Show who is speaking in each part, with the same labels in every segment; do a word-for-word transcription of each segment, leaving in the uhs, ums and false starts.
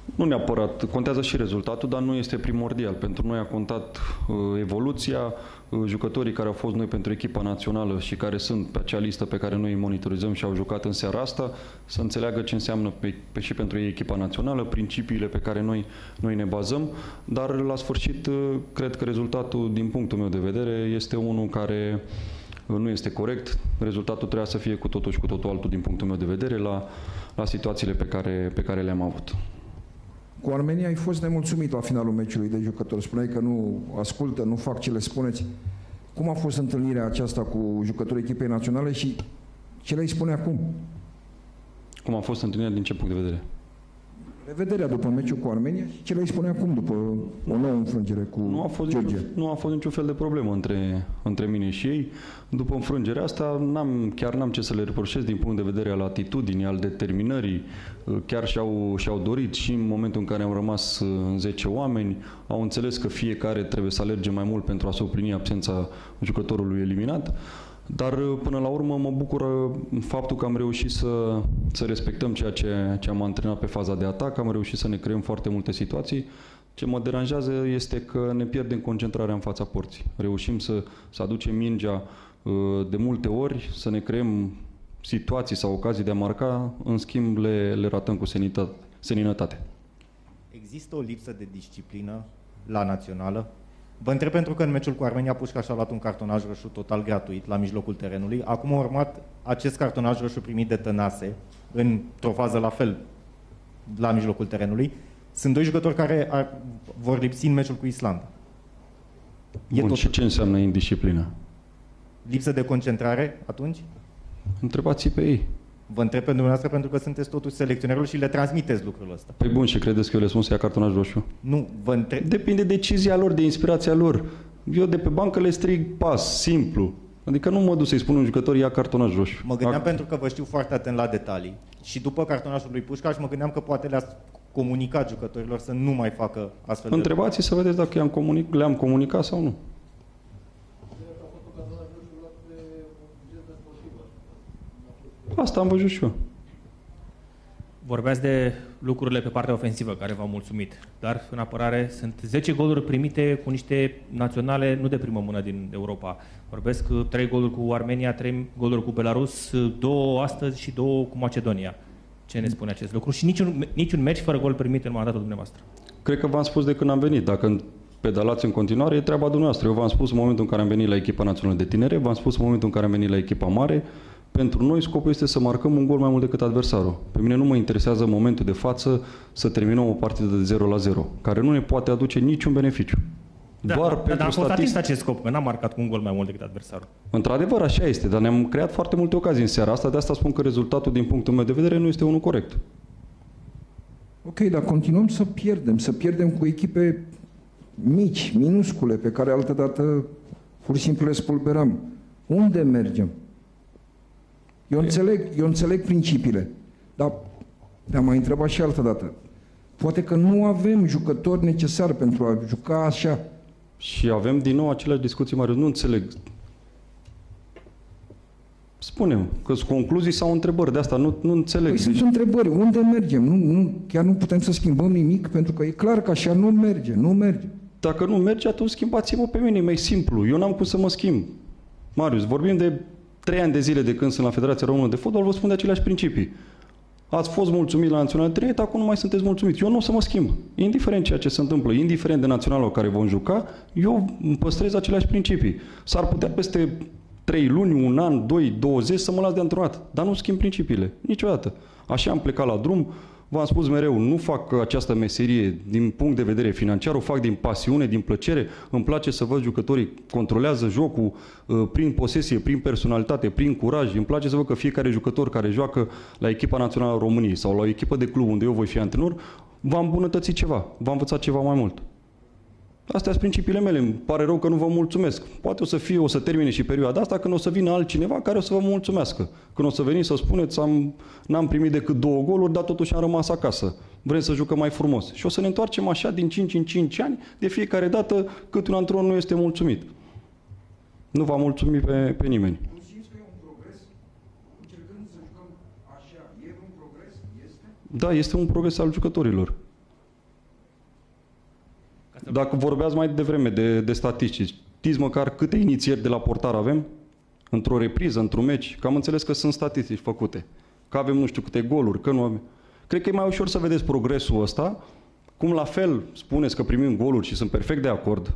Speaker 1: Nu neapărat, contează și rezultatul, dar nu este primordial. Pentru noi a contat uh, evoluția, uh, jucătorii care au fost noi pentru echipa națională și care sunt pe acea listă pe care noi îi monitorizăm și au jucat în seara asta, să înțeleagă ce înseamnă pe, pe, și pentru ei echipa națională, principiile pe care noi, noi ne bazăm, dar la sfârșit uh, cred că rezultatul, din punctul meu de vedere, este unul care nu este corect. Rezultatul trebuia să fie cu totul și cu totul altul din punctul meu de vedere la, la situațiile pe care, pe care le-am avut.
Speaker 2: Cu Armenia ai fost nemulțumit la finalul meciului de jucători. Spuneai că nu ascultă, nu fac ce le spuneți. Cum a fost întâlnirea aceasta cu jucătorii echipei naționale și ce le-ai spune acum?
Speaker 1: Cum a fost întâlnirea din ce punct de vedere?
Speaker 2: Revederea după meciul cu Armenia și ce le-ai spune acum după o nouă înfrângere cu
Speaker 1: nu a fost
Speaker 2: Georgia?
Speaker 1: Niciun, nu a fost niciun fel de problemă între, între mine și ei. După înfrângerea asta, n-am, chiar n-am ce să le reproșez din punct de vedere al atitudinii, al determinării. Chiar și-au, și-au dorit și în momentul în care am rămas în zece oameni, au înțeles că fiecare trebuie să alerge mai mult pentru a suplini absența jucătorului eliminat. Dar până la urmă mă bucură faptul că am reușit să, să respectăm ceea ce, ce am antrenat pe faza de atac, am reușit să ne creăm foarte multe situații. Ce mă deranjează este că ne pierdem concentrarea în fața porții. Reușim să, să aducem mingea de multe ori, să ne creăm situații sau ocazii de a marca, în schimb le, le ratăm cu seninătate.
Speaker 3: Există o lipsă de disciplină la națională? Vă întreb pentru că în meciul cu Armenia Pușcaș a luat un cartonaj roșu total gratuit la mijlocul terenului. Acum a urmat acest cartonaj roșu primit de Tănase într-o fază la fel la mijlocul terenului. Sunt doi jucători care ar, vor lipsi în meciul cu Islanda.
Speaker 1: Bun, tot... și ce înseamnă indisciplină?
Speaker 3: Lipsă de concentrare atunci?
Speaker 1: Întrebați pe ei.
Speaker 3: Vă întreb pe dumneavoastră pentru că sunteți totuși selecționerul și le transmiteți lucrul ăsta.
Speaker 1: Păi bun, și credeți că eu le spun să ia cartonaj roșu?
Speaker 3: Nu, vă întreb...
Speaker 1: Depinde de decizia lor, de inspirația lor. Eu de pe bancă le strig pas, simplu. Adică nu mă duc să-i spun un jucător ia cartonaj roșu.
Speaker 3: Mă gândeam Ac... pentru că vă știu foarte atent la detalii. Și după cartonajul lui Pușcaș mă gândeam că poate le-ați comunicat jucătorilor să nu mai facă astfel de...
Speaker 1: Întrebați să vedeți dacă i-am comunic... le-am comunicat sau nu. Asta am văzut și eu.
Speaker 4: Vorbeați de lucrurile pe partea ofensivă care v-au mulțumit, dar în apărare sunt zece goluri primite cu niște naționale nu de primă mână din Europa. Vorbesc trei goluri cu Armenia, trei goluri cu Belarus, două astăzi și două cu Macedonia. Ce ne spune acest lucru? Și niciun, niciun meci fără gol primit în mandatul dumneavoastră.
Speaker 1: Cred că v-am spus de când am venit. Dacă pedalați în continuare, e treaba dumneavoastră. Eu v-am spus în momentul în care am venit la echipa națională de tinere, v-am spus în momentul în care am venit la echipa mare. Pentru noi scopul este să marcăm un gol mai mult decât adversarul. Pe mine nu mă interesează în momentul de față să terminăm o partidă de zero la zero, care nu ne poate aduce niciun beneficiu.
Speaker 4: Da,
Speaker 1: Doar
Speaker 4: da,
Speaker 1: pentru
Speaker 4: dar am fost
Speaker 1: statist...
Speaker 4: atins acest scop, că n-am marcat cu un gol mai mult decât adversarul.
Speaker 1: Într-adevăr, așa este, dar ne-am creat foarte multe ocazii în seara asta, de asta spun că rezultatul, din punctul meu de vedere, nu este unul corect.
Speaker 2: Ok, dar continuăm să pierdem, să pierdem cu echipe mici, minuscule, pe care altădată pur și simplu le spulberăm. Unde mergem? Eu înțeleg, eu înțeleg principiile, dar te-am mai întrebat și altă dată. Poate că nu avem jucători necesari pentru a juca așa.
Speaker 1: Și avem din nou aceleași discuții, Marius. Nu înțeleg. Spune-mi, că sunt concluzii sau întrebări de asta, nu, nu înțeleg.
Speaker 2: Păi sunt întrebări. Unde mergem? Nu, nu, chiar nu putem să schimbăm nimic, pentru că e clar că așa nu merge, nu merge.
Speaker 1: Dacă nu merge, atunci schimbați-mă pe mine, e mai simplu. Eu n-am cum să mă schimb. Marius, vorbim de trei ani de zile de când sunt la Federația Română de Fotbal, vă spun de aceleași principii. Ați fost mulțumit la Naționalul de Tineret, acum nu mai sunteți mulțumiți. Eu nu o să mă schimb. Indiferent ceea ce se întâmplă, indiferent de naționalul care vom juca, eu păstrez aceleași principii. S-ar putea peste trei luni, un an, doi, douăzeci să mă las de antrenat, dar nu schimb principiile. Niciodată. Așa am plecat la drum. V-am spus mereu, nu fac această meserie din punct de vedere financiar, o fac din pasiune, din plăcere. Îmi place să văd jucătorii controlează jocul uh, prin posesie, prin personalitate, prin curaj. Îmi place să văd că fiecare jucător care joacă la echipa națională a României sau la o echipă de club unde eu voi fi antrenor, va îmbunătăți ceva, va învăța ceva mai mult. Astea sunt principiile mele. Îmi pare rău că nu vă mulțumesc. Poate o să fie, o să termine și perioada asta când o să vină altcineva care o să vă mulțumească. Când o să veniți să spuneți, am, n-am primit decât două goluri, dar totuși am rămas acasă. Vrem să jucăm mai frumos. Și o să ne întoarcem așa din cinci în cinci ani, de fiecare dată cât un antrenor nu este mulțumit. Nu va mulțumi pe, pe nimeni.
Speaker 2: Nu simți că e un progres? Încercând să jucăm așa, e un progres? Este?
Speaker 1: Da, este un progres al jucătorilor. Dacă vorbeați mai devreme de, de statistici, știți măcar câte inițieri de la portar avem? Într-o repriză, într-un meci? Că am înțeles că sunt statistici făcute. Că avem nu știu câte goluri, că nu avem. Cred că e mai ușor să vedeți progresul ăsta, cum la fel spuneți că primim goluri și sunt perfect de acord.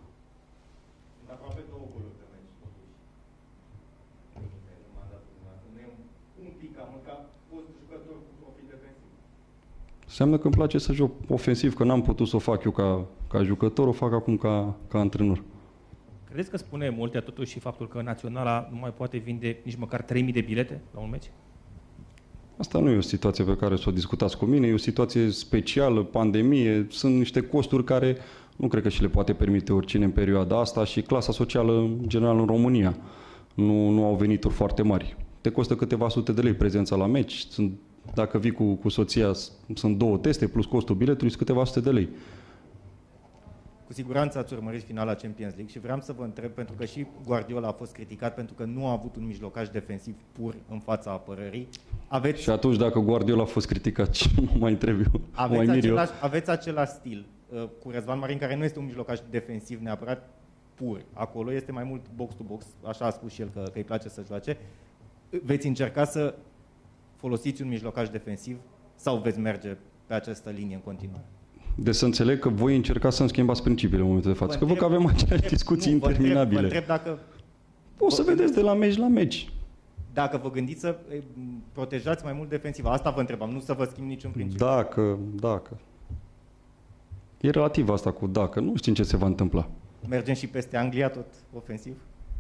Speaker 1: Înseamnă că îmi place să joc ofensiv, că n-am putut să o fac eu ca, ca jucător, o fac acum ca, ca antrenor.
Speaker 4: Credeți că spune multe totuși și faptul că Naționala nu mai poate vinde nici măcar trei mii de bilete la un meci?
Speaker 1: Asta nu e o situație pe care să o discutați cu mine, e o situație specială, pandemie, sunt niște costuri care nu cred că și le poate permite oricine în perioada asta și clasa socială în general în România nu, nu au venituri foarte mari. Te costă câteva sute de lei prezența la meci, sunt, dacă vii cu, cu soția, sunt două teste plus costul biletului, sunt câteva sute de lei.
Speaker 3: Cu siguranță ați urmărit finala Champions League și vreau să vă întreb, pentru că și Guardiola a fost criticat pentru că nu a avut un mijlocaș defensiv pur în fața apărării. Aveți...
Speaker 1: Și atunci, dacă Guardiola a fost criticat, ce nu mai întreb eu?
Speaker 3: Aveți, mai același, aveți același stil uh, cu Răzvan Marin, care nu este un mijlocaș defensiv neapărat pur. Acolo este mai mult box-to-box, așa a spus și el că, că îi place să joace. Veți încerca să folosiți un mijlocaș defensiv sau veți merge pe această linie în continuare?
Speaker 1: De să înțeleg că voi încerca să-mi schimbați principiile în momentul de față. Că văd că avem aceleași discuții
Speaker 3: nu,
Speaker 1: interminabile.
Speaker 3: Vă întreb, vă întreb dacă...
Speaker 1: O să vedeți de la meci la meci.
Speaker 3: Dacă vă gândiți să protejați mai mult defensiva, asta vă întrebam, nu să vă schimb niciun principiu.
Speaker 1: Dacă, dacă. E relativ asta cu dacă. Nu știm ce se va întâmpla.
Speaker 3: Mergem și peste Anglia, tot ofensiv?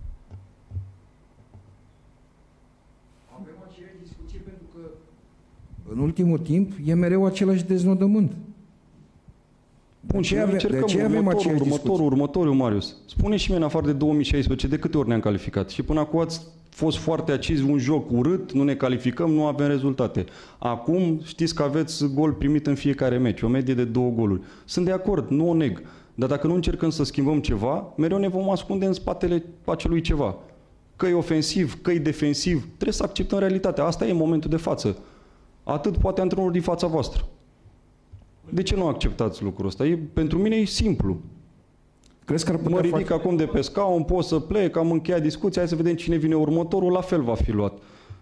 Speaker 2: Avem aceeași discuție pentru că în ultimul timp e mereu același deznodământ.
Speaker 1: Bun, și noi încercăm de următorul, următorul, următorul, Marius. Spune și mie, în afară de două mii șaisprezece, de câte ori ne-am calificat? Și până acum ați fost foarte acizi, un joc urât, nu ne calificăm, nu avem rezultate. Acum știți că aveți gol primit în fiecare meci, o medie de două goluri. Sunt de acord, nu o neg. Dar dacă nu încercăm să schimbăm ceva, mereu ne vom ascunde în spatele acelui ceva. Că e ofensiv, că e defensiv, trebuie să acceptăm realitatea. Asta e momentul de față. Atât poate antrenorul din fața voastră. De ce nu acceptați lucrul ăsta? E, pentru mine e simplu.
Speaker 2: Crezi că ar putea
Speaker 1: mă ridic
Speaker 2: face...
Speaker 1: acum de pe scaun, pot să plec, am încheiat discuția, hai să vedem cine vine următorul, la fel va fi luat.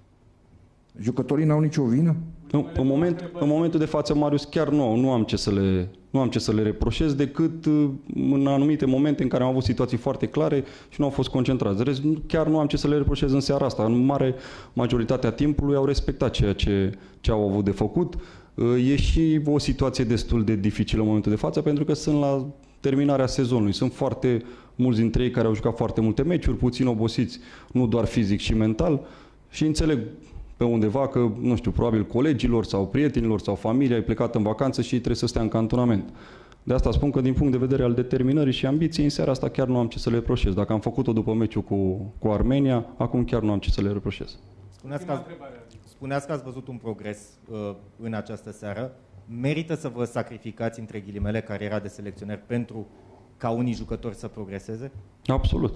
Speaker 2: Jucătorii n-au nicio vină?
Speaker 1: În, în, moment, în momentul de față, Marius, chiar nu, nu, am ce să le, nu am ce să le reproșez decât în anumite momente în care am avut situații foarte clare și nu au fost concentrați. Rest, chiar nu am ce să le reproșez în seara asta. În mare majoritatea timpului au respectat ceea ce, ce au avut de făcut. E și o situație destul de dificilă în momentul de față, pentru că sunt la terminarea sezonului. Sunt foarte mulți dintre ei care au jucat foarte multe meciuri, puțin obosiți, nu doar fizic și mental, și înțeleg pe undeva că, nu știu, probabil colegilor sau prietenilor sau familia ai plecat în vacanță și ei trebuie să stea în cantonament. De asta spun că din punct de vedere al determinării și ambiției, în seara asta chiar nu am ce să le reproșez. Dacă am făcut-o după meciul cu, cu Armenia, acum chiar nu am ce să le reproșez.
Speaker 3: Spuneați că, ați, spuneați că ați văzut un progres uh, în această seară. Merită să vă sacrificați, între ghilimele, cariera de selecționer pentru ca unii jucători să progreseze?
Speaker 1: Absolut.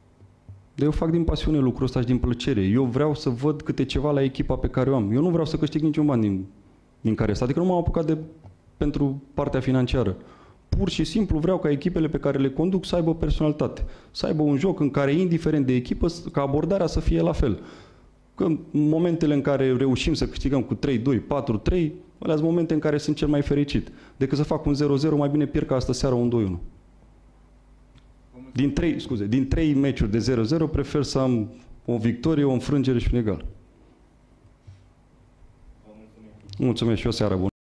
Speaker 1: De eu fac din pasiune lucrul ăsta și din plăcere. Eu vreau să văd câte ceva la echipa pe care o am. Eu nu vreau să câștig niciun bani din, din care asta. Adică nu m-am apucat de, pentru partea financiară. Pur și simplu vreau ca echipele pe care le conduc să aibă personalitate. Să aibă un joc în care, indiferent de echipă, ca abordarea să fie la fel. Că în momentele în care reușim să câștigăm cu trei doi, patru trei, alea sunt momente în care sunt cel mai fericit. Decât să fac un zero zero, mai bine pierd ca astă seară un doi unu. Din trei, scuze, din trei meciuri de zero zero prefer să am o victorie, o înfrângere și un egal. Mulțumesc și o seară bună.